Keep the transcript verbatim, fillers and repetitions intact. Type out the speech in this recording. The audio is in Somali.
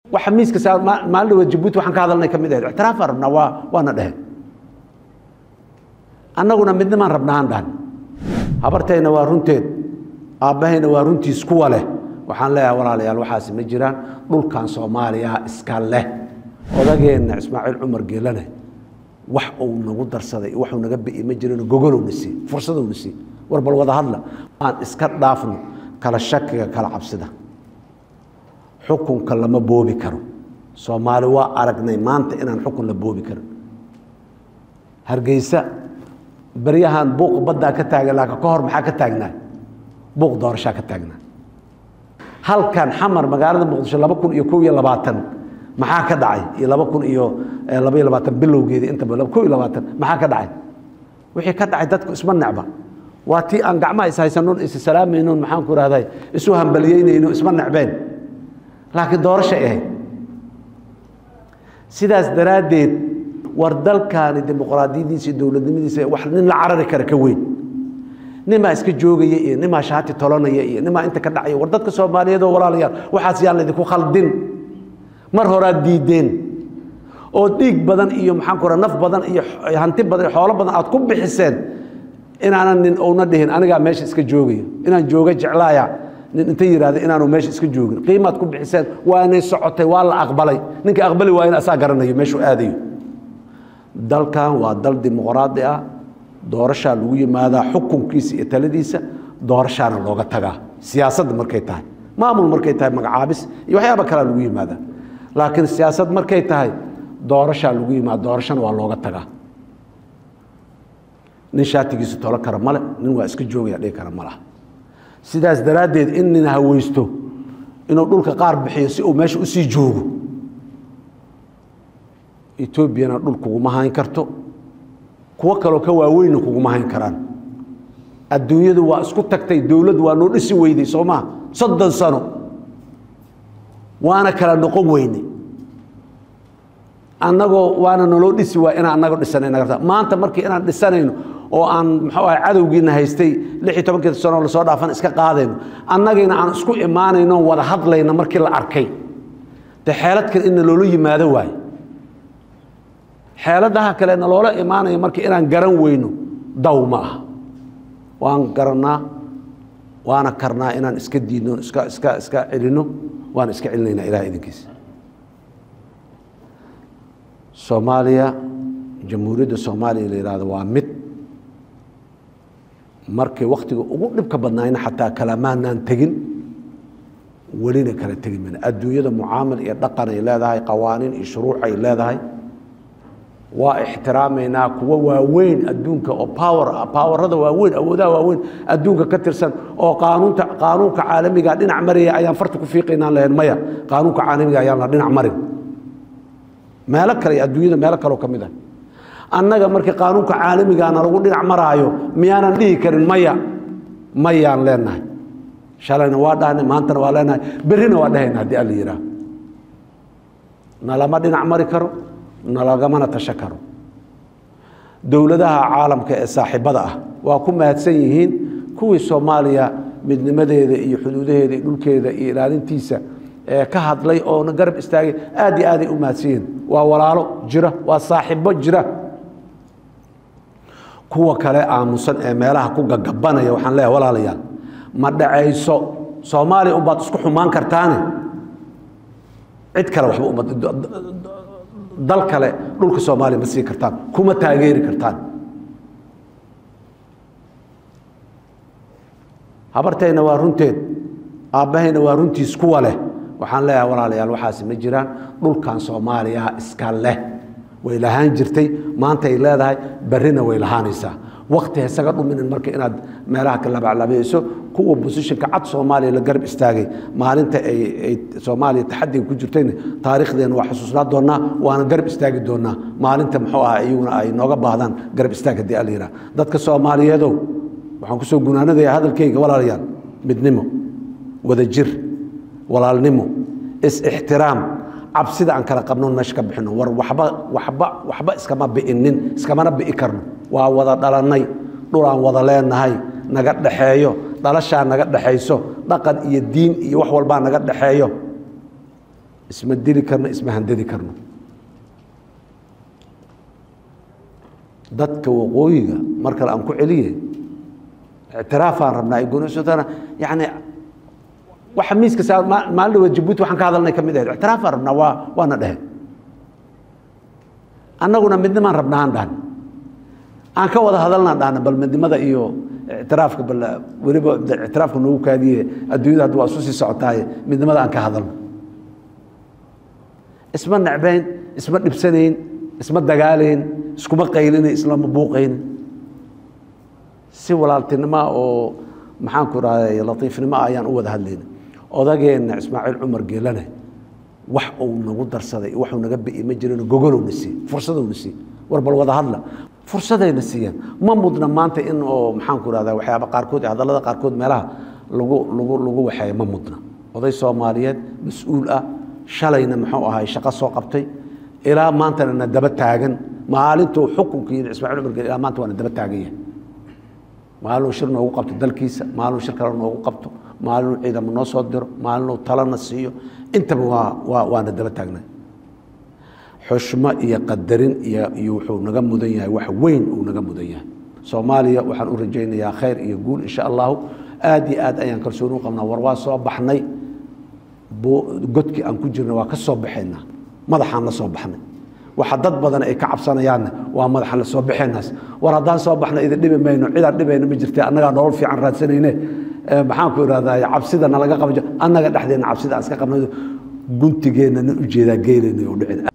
وحميس كسر ما ما له جبوت وحن كهذا لنا كم ده اعتراف ربنا وا وانا ده أنا قلنا من ما ربنا عندنا هبرتينا وارنتين أبهنا وارنتي سكوله وحن لا ولا لا الوحاسب مجران دول كان صوماليا إسكاله وذاقينا إسماعيل عمر قيلنا وحو نقدر صدق وحو نجبي مجران جوجل ونسي فرصة ونسي وربل وضع هلا عن إسكات ضعفنا كلا شك كلا عبسده حكم كلا ما بوبي كرو صومالي وأرجنا ما أنت إن الحكم لبوبي كرو هرجيسة بريهان بوق بدأ كتاجنا لك كهر محا كتاجنا بوق دار شا كتاجنا هل كان حمر مقالة مقدش لا بكون يكوي يلا باتن محا كدعي يلا بكون إيو لا بيلا باتن بلو جيد أنت بلا كوي يلا باتن محا كدعي وحي كدعي دتك اسم النعبة واتي أن قعما يسهيسنون إس السلام منون محان كور هذاي اسوهم بليين إنه اسم النعبين لكن دور شيء سيداس دراديد وردل كان الديمقراطية دي سي دولة دي سي واحد من العرر كركوين نما اسك جوجي نما شهادة طلانية نما أنت كدعي وردت كسومالية دو ولا ليال وحاسيان اللي دكوا خالدين مرهورات ديدين أو ديك بدن إيو محان كورا نف بدن إيو هنتي بدن حوالي بدن أتكون بحسين إن أنا أو ندهن أنا قاعد ماشي اسك جوجي إن جوجي جعلايا ننتير هذا إن أنا ماشي اسك جوجي قيمة تكون بحسين وأنا صعدت والله أقبلي نك أقبلي وأنا أساقرني ماشو آذي dalkan waa dal dimuqraadi ah doorasha lagu yimaada xukunkiisa iyo taladiisa doorashana looga tagaa siyaasadda markay tahay maamul markay tahay magacaabis iyo waxyaabo kale lagu yimaada laakiin siyaasad markay tahay doorasha lagu yimaada doorashana waa looga tagaa nin shaatigiisa tolo kara male nin waa iska joogaya dhig kara malaha sidaas daraadeed in nin haweysto inuu dhulka qaar bixiyo si uu meesha u sii joogo إثيوبيا نقول كوما هاين كرتو كوا كلو كوا وين كوما هاين كران الدنيا دو واسكت تكتي دولة وانو نسي ويدي سوما صدق سنو وانا كلا نقوم ويني أنا جو وانا نلو نسي وانا أنا جو نسنين كرتا ما أنت مركي أنا نسنين أو أن محاول عدو جينا هيستي لحي طبعا كده السنة اللي صار عفن إسكا قادين أنا جينا عن سكو إيماني نو ولا حد لينا مركي الأركي تحالت كده إن لولي ماذا واي حالتها كلا إن لولا إيمانه يمرك إن جرن وينه دوما وان جرنا وانا كرنا إن إسكدينو إسكا إسكا إسكا إلينو وان إسكا إلينا إلى إذن كيس سوماليا جمهورية الصومالية اللي هذا وامد مرك وقت وقول نبكى بدنا حتى كلامنا نتجن ولينا كلا تجن من الدنيا معامل يدقن إلى ذا قوانين شروع إلى ذا واحترامنا كوا واوين أدونك أو باور باور هذا واوين أو ذا واوين أدونك كترسن أو قانون قانون كعالمي قاعدين عمري أيام فرتك في قينا لين مية قانون كعالمي أيام قاعدين عمري ما لك يا أدوية ما لك لو كم ده أنا جمرك قانون كعالمي قاعدين نقولين عمرايو ميانا ليه كرن مية مية لنا شالنا وادهنا ما أنت ولا برينا وادهنا دي أليرا نلا ما دين عمري كرو نلاقمنا تشكروا دولتها عالم كصاحبها وكم هتسيهين كوي الصوماليا من مدة يحدودها دول كذا إيران تيسا كهاد لي أو نقرب استاجي آدي آدي أماتين وولاله جرة وصاحبه جرة كوا كلا عموسن مالها كوجا جبنا يوحنا لا ولا ليال ما دعي صو صومالي أبغى تسكح مان كرتاني عد كلا وحبه أبغى dal kale dhulka Soomaaliya ma sii kartaan kuma taageeri kartaan habartayna waa runteed aabahayna waa runtiis kuwa leh waxaan leeyahay walaalayaal waxaas ma jiraan dhulkan Soomaaliya iska leh way lahaan jirtay maanta ay leedahay barina way lahaanaysaa waqti isaga dhumin markii inaad meelaha kala baclabayso kuwa position ka cad Soomaaliya la garab istaagay maalinta ay Soomaaliya taxaddi ku jirtayna taariikhdeena waa xusuusnaa doonaa waana garab istaagi doonaa maalinta muxuu ah ayuuna ay nooga baahdaan garab istaaga di aliira dadka Soomaaliyeed waxaan ku soo gunaanadayaa hadalkayga walaalayaal midnimo wada jir walaalnimo is ixtiraam absida aan kala qabno meesha ka bixino war waxba waxba waxba iskama bi'inin iskama bi'i karno waa wada dhalanay dhulaan wada leenahay naga dhaxeeyo dhalasha naga dhaxeyso dhaqan iyo diin iyo wax walba naga dhaxeeyo isma dili karno isma handadi karno dadka waqooyiga mar kale aan ku celiye ictiraafaan rabnaa ay goonisootana yani waxa miiska saa maalin dhawa Jabuuti waxaan ka hadalnay ka mid ah ictiraafaan rabnaa waa waana dhaheen annaguna midnimaan rabnaa aan dhahan aan ka wada hadalnaa dhahna bal midnimada iyo ictiraafka bal weliba ictiraafka noogu kaadiye adduunyada hadda waa isu sii socotaaye midnimada aan ka hadalno isma nacbayn isma dhibsanayn isma dagaalayn iskuma qaylinayn islama buuqayn si walaaltinimo oo maxaan ku raayay latiifnimo ayaan u wada hadlayna odageena Ismaaciil Cumar Geelane wax uu nagu darsaday wax uu naga bi'ay ma jireen gogolow nasi fursado nasi war bal wada hadla fursadayna siiyeen ma mudna maanta in oo maxaan ku raayay waxyaabo qaar kood hadalada qaar kood meelaha lagu lagu lagu waxay ma mudna oday Soomaaliyeed mas'uul ah shalayna muxuu ahay shaqo soo qabtay ilaa maantana daba taagan maalintuu xukunkii Ismaaciil Cumar Geelane ilaa maanta waa daba taagan yahay maalin shir noogu qabto dalkiisa maalin shir kale noogu qabto maalin ciidamo noo soo diro maalin talana siiyo intaba waa waa waana daba taagnay xushmo iyo qadarin iyo iyo wuxuu naga mudan yahay wax weyn uu naga mudan yahay Soomaaliya waxaan u rajaynayaa khayr iyo guul insha Allah aad iyo aad ayaan kalsooni u qabnaa war waa soo baxnay godkii aan ku jirnay waa ka soo baxaynaa madaxaan la soo baxnay waxa dad badan ay ka cabsanayaan waa madaxa la soo bixinaas war hadaan soo baxna idin dhibi mayno cid dhibayna ma jirtay annaga nolol fiican raadsanayne maxaan ku iraahdaa cabsida nalaga qabjo annaga dhaxdeena cabsida iska qabnaydo guntigeena u jeeda geelina oo dhicin